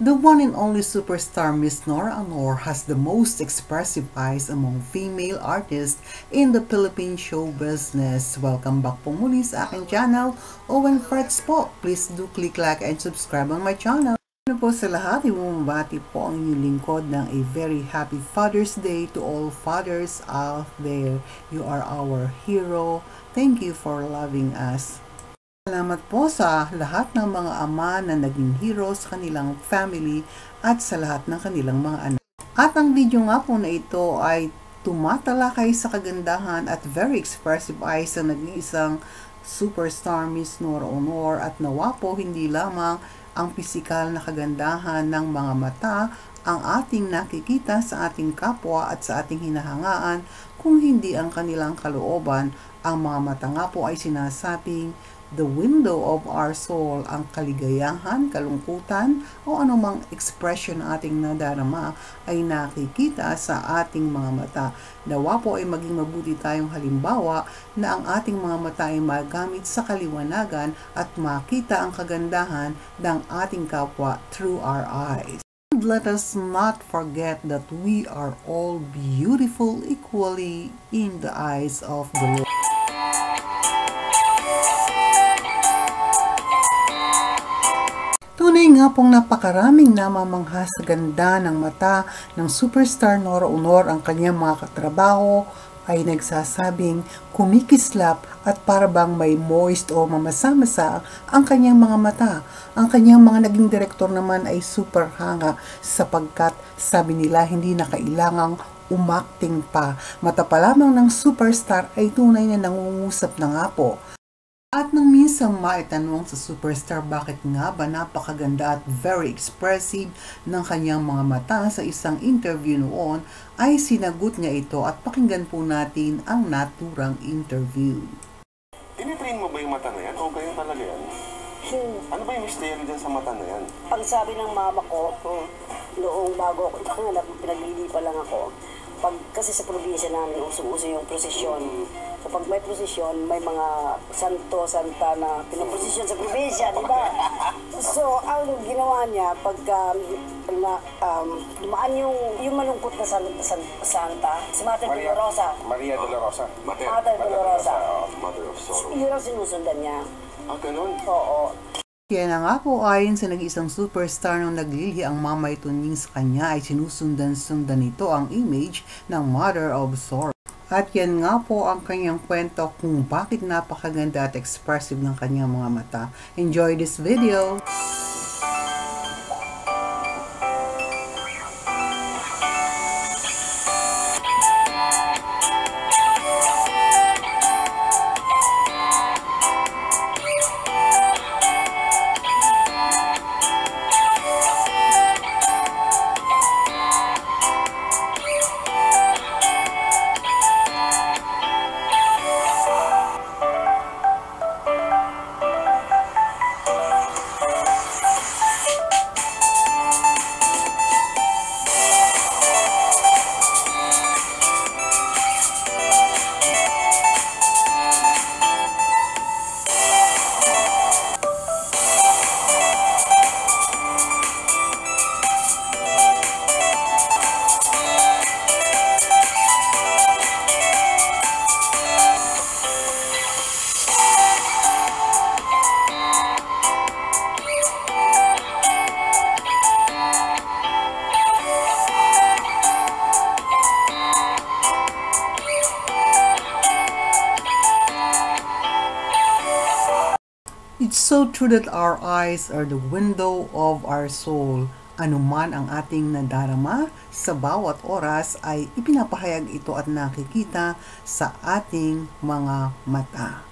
The one and only superstar Miss Nora Aunor has the most expressive eyes among female artists in the Philippine show business. Welcome back po muli sa aking channel, Owen Frets po. Please do click like and subscribe on my channel. Ano po sa lahat, ibumabati po ang inyong lingkod ng a very happy Father's Day to all fathers out there. You are our hero. Thank you for loving us. Salamat po sa lahat ng mga ama na naging hero sa kanilang family at sa lahat ng kanilang mga anak. At ang video nga po na ito ay tumatalakay sa kagandahan at very expressive eyes sa naging isang superstar Miss Nora Aunor at nawa po hindi lamang ang pisikal na kagandahan ng mga mata ang ating nakikita sa ating kapwa at sa ating hinahangaan kung hindi ang kanilang kalooban. Ang mga mata nga po ay sinasabing the window of our soul, ang kaligayahan, kalungkutan o anumang expression na ating nadarama ay nakikita sa ating mga mata. Nawa po ay maging mabuti tayong halimbawa na ang ating mga mata ay magamit sa kaliwanagan at makita ang kagandahan ng ating kapwa through our eyes. And let us not forget that we are all beautiful equally in the eyes of the Lord. Tunay nga pong napakaraming namamangha sa ganda ng mata ng superstar Nora Aunor. Ang kanyang mga katrabaho ay nagsasabing kumikislap at parabang may moist o mamasa-masa ang kanyang mga mata. Ang kanyang mga naging direktor naman ay super hanga sapagkat sabi nila hindi na kailangang umakting pa. Mata pa lamang ng superstar ay tunay na nangungusap na nga po. At nang minsan maitanong sa superstar bakit nga ba napakaganda at very expressive ng kanyang mga mata sa isang interview noon, ay sinagot niya ito at pakinggan po natin ang naturang interview. Tinitrain mo ba yung mata na yan? O ganyan talaga yan? Ano ba yung mystery dyan sa mata na yan? Pag sabi ng mama ko, noong bago ako ipanganak, pinaglili pa lang ako, kasi sa probinsya namin, uso-uso yung prosesyon. So pag may prosesyon, may mga santo, santa na pinaprosesyon sa probinsya, di ba? So ang ginawa niya, pagka dumaan yung malungkot na santa, si Mother Dolorosa. Maria Dolorosa. Mother Dolorosa. Mother of Sorrow. Yun ang sinusundan niya. Ah, ganun? Oo. Kaya na nga po ayon sa nag-isang superstar nung naglilihi ang mamay tuning sa kanya ay sinusundan-sundan nito ang image ng Mother of Sorrow. At yan nga po ang kanyang kwento kung bakit napakaganda at expressive ng kanyang mga mata. Enjoy this video! It's so true that our eyes are the window of our soul. Anuman ang ating nadarama, sa bawat oras ay ipinapahayag ito at nakikita sa ating mga mata.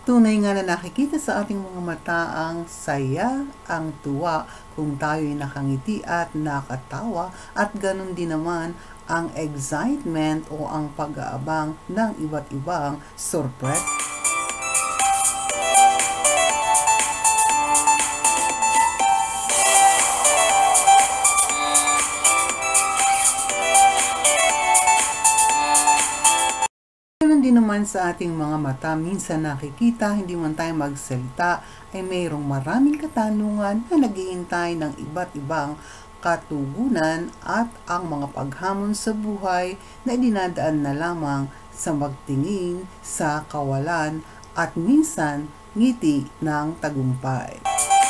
Tunay nga na nakikita sa ating mga mata ang saya, ang tuwa kung tayo'y nakangiti at nakatawa, at ganun din naman ang excitement o ang pag-aabang ng iba't ibang surprise. Ganun din naman sa ating mga mata, minsan nakikita, hindi man tayo magsalita, ay mayroong maraming katanungan na naghihintay ng iba't ibang katugunan at ang mga paghamon sa buhay na dinadaan na lamang sa magtingin sa kawalan at minsan ngiti ng tagumpay.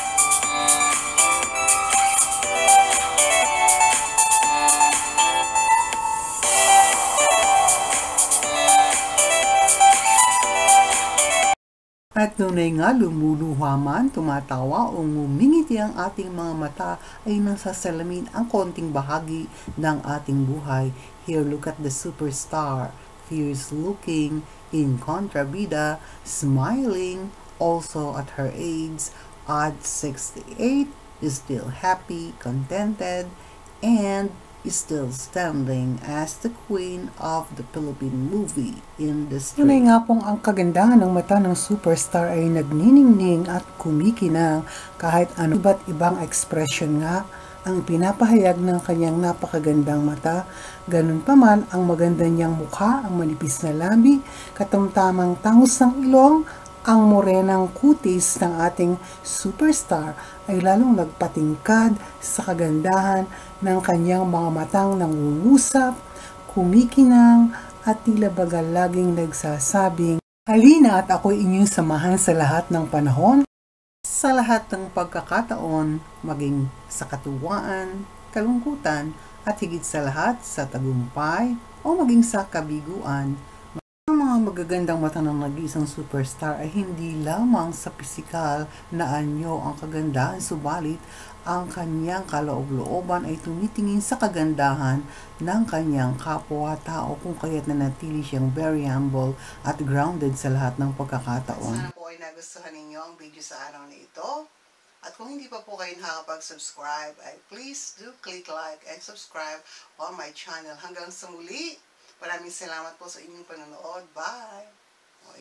At tunay nga lumuluha man, tumatawa o ngumingiti ang ating mga mata, ay nasasalamin ang konting bahagi ng ating buhay. Here, look at the superstar, fierce looking, in kontrabida, smiling, also at her age, at 68, is still happy, contented, and is still standing as the queen of the Philippine movie industry. Tunay nga pong ang kagandahan ng mata ng superstar ay nagniningning at kumikinang kahit ano. Iba't ibang ekspresyon nga ang pinapahayag ng kanyang napakagandang mata. Ganun pa man ang maganda niyang mukha, ang manipis na labi, katamtamang tangos ng ilong, ang morenang kutis ng ating superstar ay lalong nagpatingkad sa kagandahan ng kanyang mga matang nangungusap, kumikinang, at tila baga laging nagsasabing, "Halina at ako'y inyong samahan sa lahat ng panahon, sa lahat ng pagkakataon, maging sa katuwaan, kalungkutan, at higit sa lahat sa tagumpay o maging sa kabiguan." Ang mga magagandang mata ng nag-iisang superstar ay hindi lamang sa pisikal na anyo ang kagandahan, subalit ang kanyang kaloob-looban ay tumitingin sa kagandahan ng kanyang kapwa-tao, kung kaya't nanatili siyang very humble at grounded sa lahat ng pagkakataon. Sana po ay nagustuhan ninyo ang video sa araw na ito. At kung hindi pa po kayo nakakapag-subscribe, ay please do click like and subscribe on my channel. Hanggang sa muli, maraming salamat po sa inyong panonood. Bye!